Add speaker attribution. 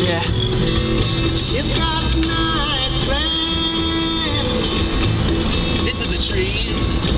Speaker 1: Yeah.
Speaker 2: It's got a night plan
Speaker 1: Into the trees.